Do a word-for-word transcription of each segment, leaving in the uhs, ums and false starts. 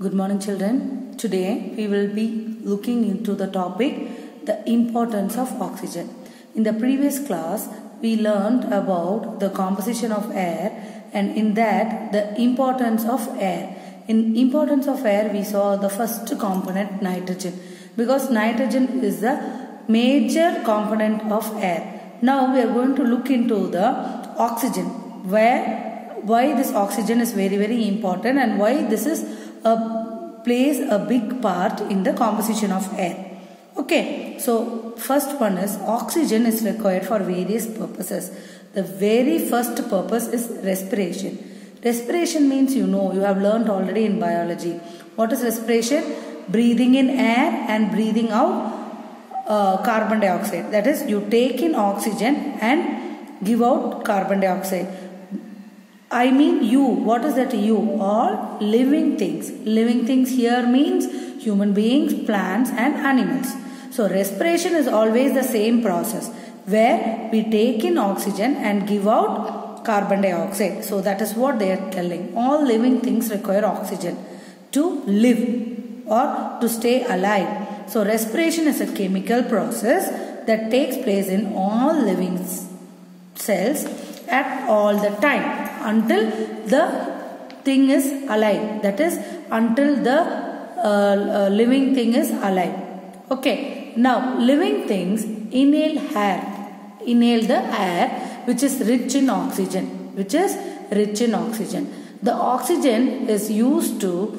Good morning, children. Today we will be looking into the topic the importance of oxygen. In the previous class we learned about the composition of air, and in that the importance of air. In importance of air we saw the first component, nitrogen, because nitrogen is the major component of air. Now we are going to look into the oxygen, where why this oxygen is very very important and why this is a plays a big part in the composition of air. Okay, so first one is oxygen is required for various purposes. The very first purpose is respiration. Respiration means, you know, you have learnt already in biology. What is respiration? Breathing in air and breathing out uh, carbon dioxide. That is, you take in oxygen and give out carbon dioxide. I mean you. What is that you? All living things. Living things here means human beings, plants and animals. So respiration is always the same process where we take in oxygen and give out carbon dioxide. So that is what they are telling. All living things require oxygen to live or to stay alive. So respiration is a chemical process that takes place in all living cells at all the time until the thing is alive. That is, until the uh, uh, living thing is alive. Okay. Now, living things inhale air. Inhale the air which is rich in oxygen. Which is rich in oxygen. The oxygen is used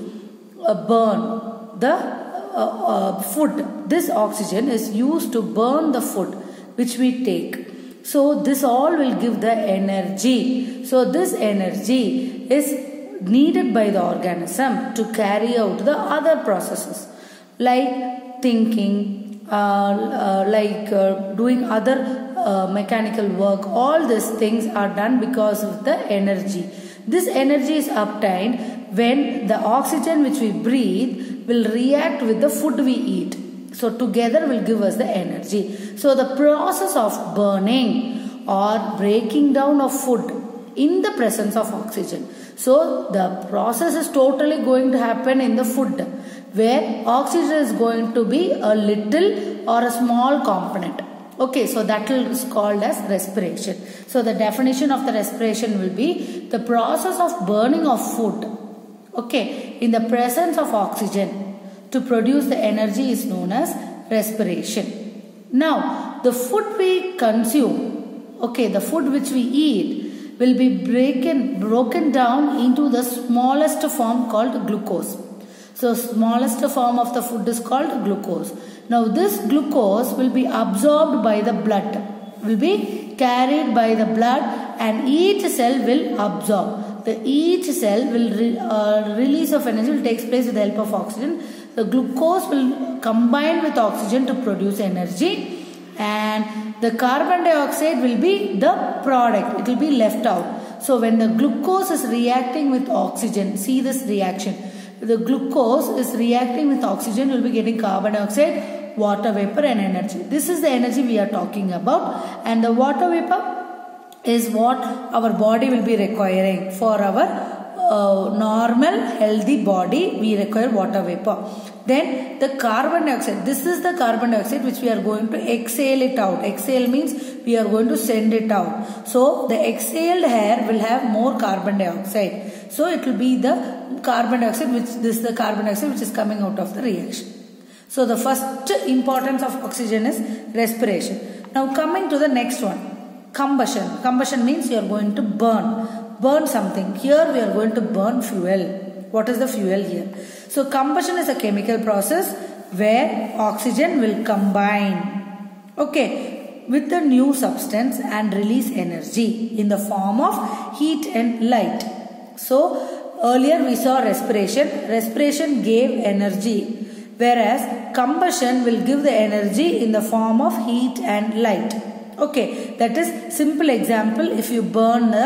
to uh, burn the uh, uh, food. This oxygen is used to burn the food which we take. So this all will give the energy. So this energy is needed by the organism to carry out the other processes like thinking, uh, uh, like uh, doing other uh, mechanical work. All these things are done because of the energy. This energy is obtained when the oxygen which we breathe will react with the food we eat. So together will give us the energy. So the process of burning or breaking down of food in the presence of oxygen. So the process is totally going to happen in the food, where oxygen is going to be a little or a small component. Okay, so that is called as respiration. So the definition of the respiration will be the process of burning of food, okay, in the presence of oxygen to produce the energy is known as respiration. Now, the food we consume, okay, the food which we eat will be broken, broken down into the smallest form called glucose. So, smallest form of the food is called glucose. Now, this glucose will be absorbed by the blood, will be carried by the blood, and each cell will absorb. The each cell will re, uh, release of energy will take place with the help of oxygen. The glucose will combine with oxygen to produce energy, and the carbon dioxide will be the product. It will be left out. So when the glucose is reacting with oxygen, see this reaction. The glucose is reacting with oxygen, you will be getting carbon dioxide, water vapor and energy. This is the energy we are talking about, and the water vapor is what our body will be requiring for our Uh, normal healthy body. We require water vapor. Then the carbon dioxide, this is the carbon dioxide which we are going to exhale it out. Exhale means we are going to send it out. So the exhaled air will have more carbon dioxide. So it will be the carbon dioxide which this is the carbon dioxide which is coming out of the reaction. So the first importance of oxygen is respiration. Now coming to the next one, combustion. Combustion means you are going to burn. Burn something. Here we are going to burn fuel. What is the fuel here? So combustion is a chemical process where oxygen will combine, okay, with the new substance and release energy in the form of heat and light. So earlier we saw respiration. Respiration gave energy, whereas combustion will give the energy in the form of heat and light. Okay, that is simple example. If you burn the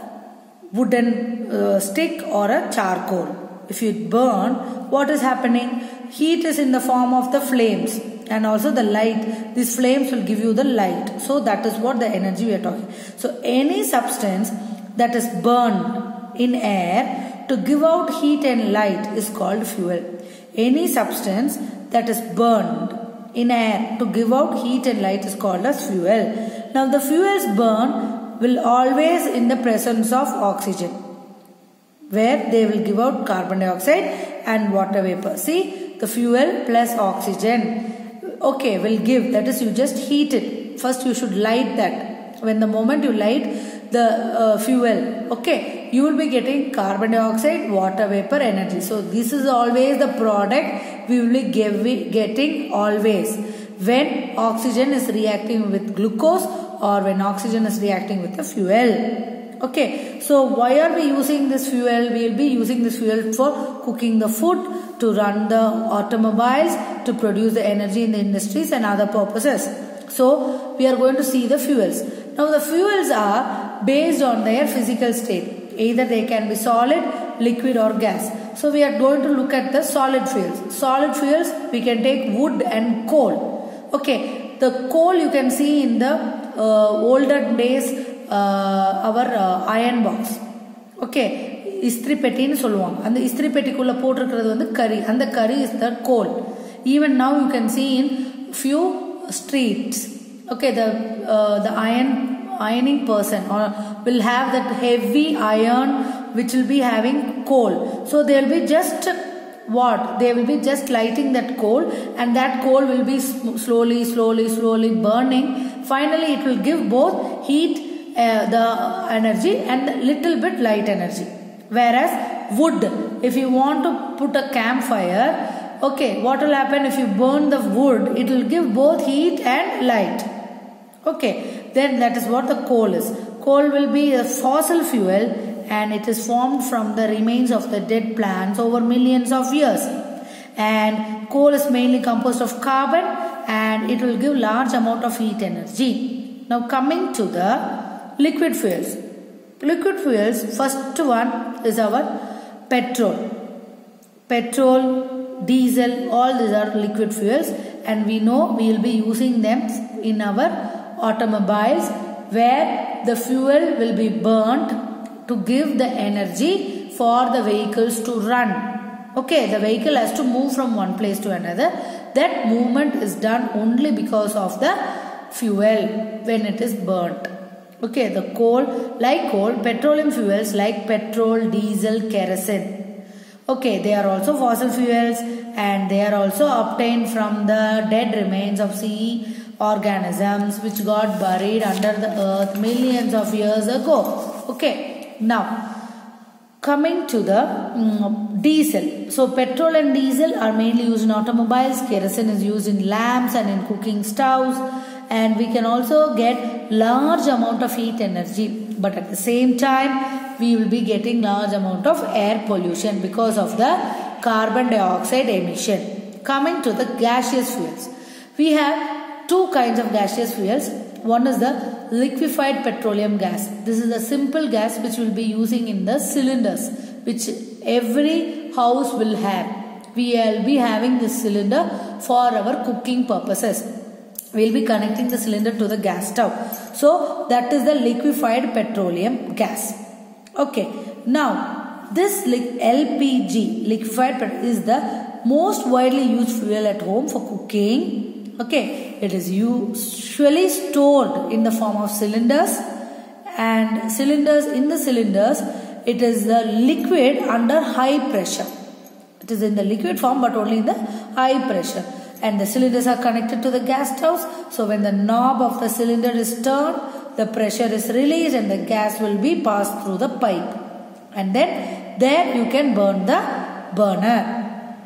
wooden uh, stick or a charcoal, if you burn, what is happening? Heat is in the form of the flames, and also the light. These flames will give you the light. So that is what the energy we are talking. So any substance that is burned in air to give out heat and light is called fuel. Any substance that is burned in air to give out heat and light is called as fuel. Now the fuels burn will always in the presence of oxygen, where they will give out carbon dioxide and water vapor. See, the fuel plus oxygen, okay, will give, that is you just heat it. First you should light that. When the moment you light the uh, fuel, okay, you will be getting carbon dioxide, water vapor, energy. So this is always the product we will be give, getting always when oxygen is reacting with glucose or when oxygen is reacting with the fuel. Okay, so why are we using this fuel? We will be using this fuel for cooking the food, to run the automobiles, to produce the energy in the industries and other purposes. So we are going to see the fuels. Now the fuels are based on their physical state. Either they can be solid, liquid or gas. So we are going to look at the solid fuels. Solid fuels, we can take wood and coal. Okay, the coal you can see in the uh, older days, uh, our uh, iron box. Okay, istri petinu solluvaanga. And the istri petikulla potirukkiradhu vandu curry. And the curry is the coal. Even now you can see in few streets. Okay, the uh, the iron ironing person or will have that heavy iron which will be having coal. So they will be just what? They will be just lighting that coal, and that coal will be slowly, slowly, slowly burning. Finally, it will give both heat, uh, the energy, and little bit light energy. Whereas wood, if you want to put a campfire, okay, what will happen if you burn the wood? It will give both heat and light. Okay, then that is what the coal is. Coal will be a fossil fuel, and it is formed from the remains of the dead plants over millions of years. And coal is mainly composed of carbon, and it will give large amount of heat energy. Now coming to the liquid fuels. Liquid fuels, first one is our petrol. Petrol, diesel, all these are liquid fuels, and we know we will be using them in our automobiles, where the fuel will be burnt to give the energy for the vehicles to run. Okay, the vehicle has to move from one place to another. That movement is done only because of the fuel when it is burnt. Okay, the coal, like coal, petroleum fuels like petrol, diesel, kerosene. Okay, they are also fossil fuels, and they are also obtained from the dead remains of sea organisms which got buried under the earth millions of years ago. Okay, now coming to the um, diesel. So petrol and diesel are mainly used in automobiles. Kerosene is used in lamps and in cooking stoves, and we can also get large amount of heat energy, but at the same time we will be getting large amount of air pollution because of the carbon dioxide emission. Coming to the gaseous fuels, we have two kinds of gaseous fuels. One is the liquefied petroleum gas. This is a simple gas which will be using in the cylinders, which every house will have. We will be having this cylinder for our cooking purposes. We will be connecting the cylinder to the gas stove. So that is the liquefied petroleum gas. Okay, now this L P G, liquefied petroleum, is the most widely used fuel at home for cooking. Okay, it is usually stored in the form of cylinders, and cylinders in the cylinders it is the liquid under high pressure. It is in the liquid form but only in the high pressure, and the cylinders are connected to the gas stoves. So when the knob of the cylinder is turned, the pressure is released and the gas will be passed through the pipe, and then there you can burn the burner.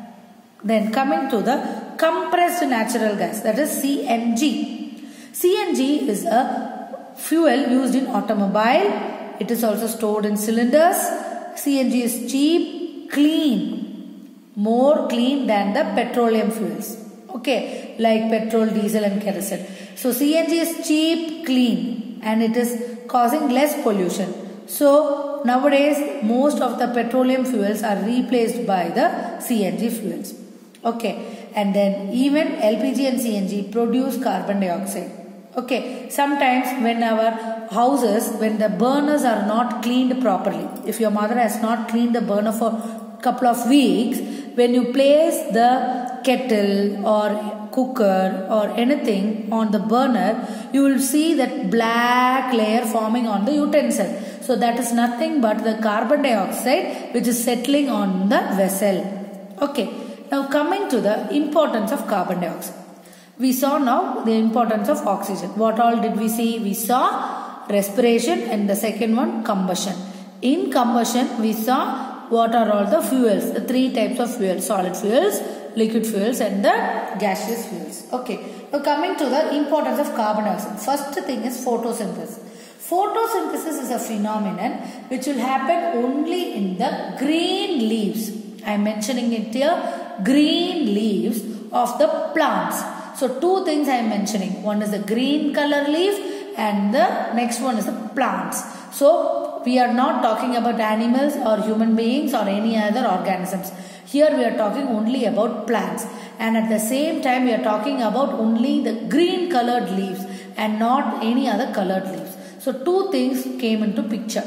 Then coming to the compressed natural gas, that is C N G. C N G is a fuel used in automobile. It is also stored in cylinders. C N G is cheap, clean, more clean than the petroleum fuels. Okay, like petrol, diesel and kerosene. So C N G is cheap, clean, and it is causing less pollution. So nowadays most of the petroleum fuels are replaced by the C N G fuels. Okay, and then even L P G and C N G produce carbon dioxide. Okay, sometimes when our houses, when the burners are not cleaned properly, if your mother has not cleaned the burner for a couple of weeks, when you place the kettle or cooker or anything on the burner, you will see that black layer forming on the utensil. So that is nothing but the carbon dioxide which is settling on the vessel. Okay, now coming to the importance of carbon dioxide. We saw now the importance of oxygen. What all did we see? We saw respiration, and the second one combustion. In combustion we saw what are all the fuels, the three types of fuels: solid fuels, liquid fuels and the gaseous fuels. Okay, now coming to the importance of carbon dioxide. First thing is photosynthesis. Photosynthesis is a phenomenon which will happen only in the green leaves. I am mentioning it here, green leaves of the plants. So two things I am mentioning. One is the green color leaf and the next one is the plants. So we are not talking about animals or human beings or any other organisms. Here we are talking only about plants, and at the same time we are talking about only the green colored leaves and not any other colored leaves. So two things came into picture.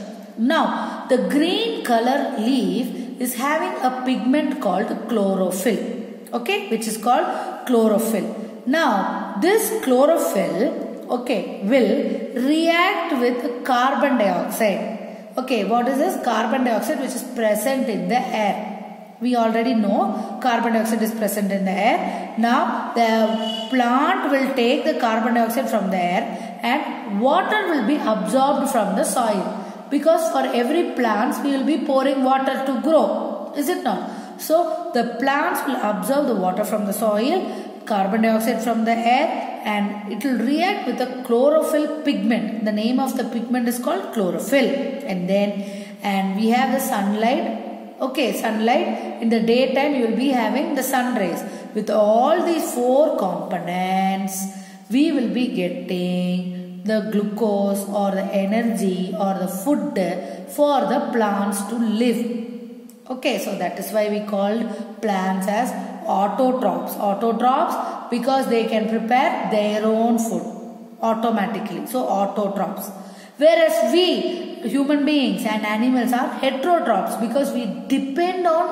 Now the green color leaf is having a pigment called chlorophyll, okay, which is called chlorophyll. Now this chlorophyll, okay, will react with carbon dioxide. Okay, what is this? Carbon dioxide which is present in the air. We already know carbon dioxide is present in the air. Now the plant will take the carbon dioxide from the air and water will be absorbed from the soil. Because for every plant we will be pouring water to grow. Is it not? So the plants will absorb the water from the soil, carbon dioxide from the air, and it will react with the chlorophyll pigment. The name of the pigment is called chlorophyll. And then and we have the sunlight. Okay, sunlight. In the daytime you will be having the sun rays. With all these four components we will be getting the glucose or the energy or the food for the plants to live. Okay, so that is why we called plants as autotrophs. Autotrophs because they can prepare their own food automatically. So autotrophs. Whereas we human beings and animals are heterotrophs because we depend on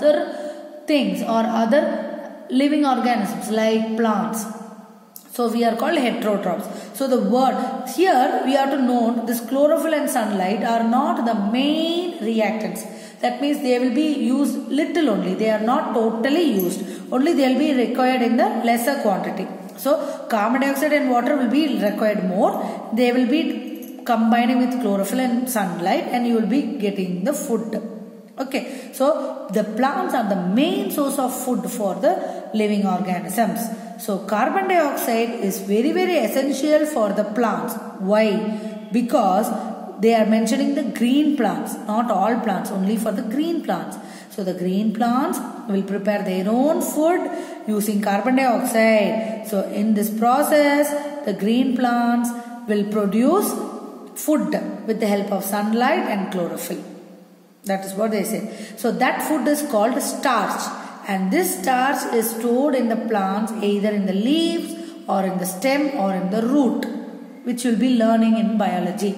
other things or other living organisms like plants. So we are called heterotrophs. So the word here we have to note this chlorophyll and sunlight are not the main reactants. That means they will be used little only. They are not totally used. Only they will be required in the lesser quantity. So carbon dioxide and water will be required more. They will be combining with chlorophyll and sunlight and you will be getting the food. Okay. So the plants are the main source of food for the living organisms. So carbon dioxide is very very essential for the plants. Why? Because they are mentioning the green plants, not all plants, only for the green plants. So the green plants will prepare their own food using carbon dioxide. So in this process, the green plants will produce food with the help of sunlight and chlorophyll. That is what they say. So that food is called starch. And this starch is stored in the plants either in the leaves or in the stem or in the root, which you will be learning in biology.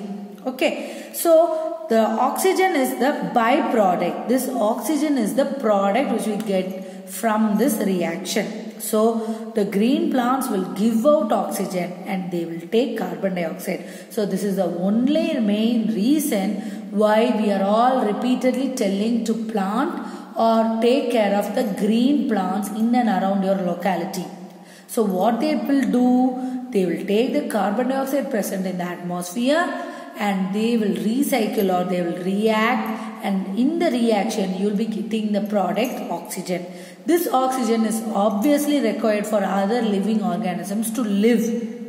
Okay, so the oxygen is the byproduct. This oxygen is the product which we get from this reaction. So the green plants will give out oxygen and they will take carbon dioxide. So this is the only main reason why we are all repeatedly telling to plant or take care of the green plants in and around your locality. So what they will do, they will take the carbon dioxide present in the atmosphere and they will recycle or they will react, and in the reaction you will be getting the product oxygen. This oxygen is obviously required for other living organisms to live.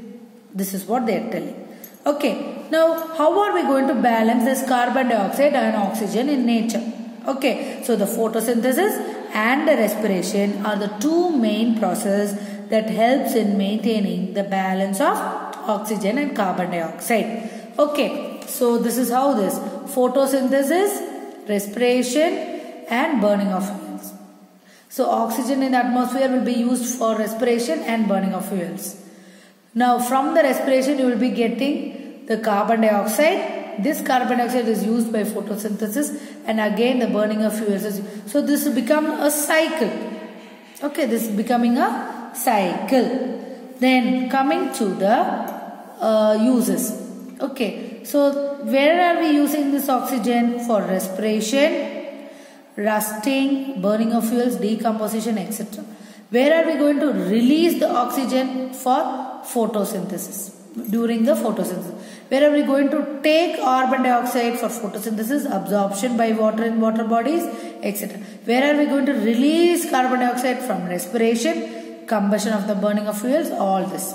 This is what they are telling. Okay, now how are we going to balance this carbon dioxide and oxygen in nature? Okay, so the photosynthesis and the respiration are the two main processes that helps in maintaining the balance of oxygen and carbon dioxide. Okay, so this is how this photosynthesis, respiration and burning of fuels. So oxygen in the atmosphere will be used for respiration and burning of fuels. Now from the respiration you will be getting the carbon dioxide. This carbon dioxide is used by photosynthesis, and again the burning of fuels. So this will become a cycle. Okay, this is becoming a cycle. Then coming to the uh, uses. Okay, so where are we using this oxygen? For respiration, rusting, burning of fuels, decomposition, et cetera. Where are we going to release the oxygen? For photosynthesis, during the photosynthesis. Where are we going to take carbon dioxide? For photosynthesis, absorption by water in water bodies, et cetera. Where are we going to release carbon dioxide? From respiration, combustion of the burning of fuels, all this.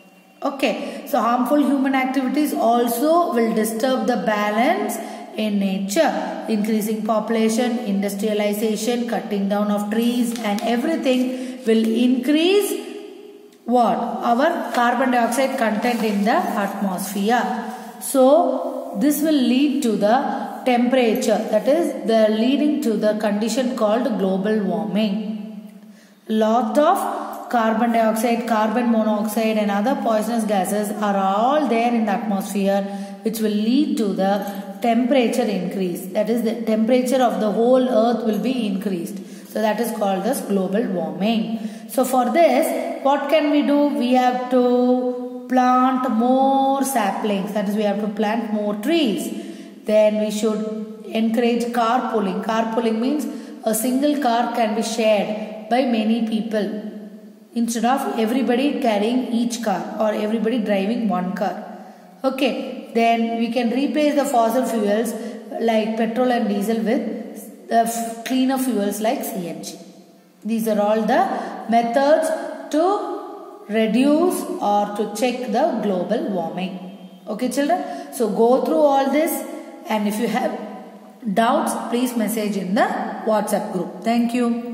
Okay, so harmful human activities also will disturb the balance in nature. Increasing population, industrialization, cutting down of trees and everything will increase what? Our carbon dioxide content in the atmosphere. So this will lead to the temperature, that is the leading to the condition called global warming. Lot of carbon dioxide, carbon monoxide and other poisonous gases are all there in the atmosphere, which will lead to the temperature increase. That is, the temperature of the whole earth will be increased. So that is called as global warming. So for this, what can we do? We have to plant more saplings. That is, we have to plant more trees. Then we should encourage carpooling. Carpooling means a single car can be shared by many people, instead of everybody carrying each car or everybody driving one car. Okay, then we can replace the fossil fuels like petrol and diesel with the cleaner fuels like C N G. These are all the methods to reduce or to check the global warming. Okay children, so go through all this, and if you have doubts, please message in the WhatsApp group. Thank you.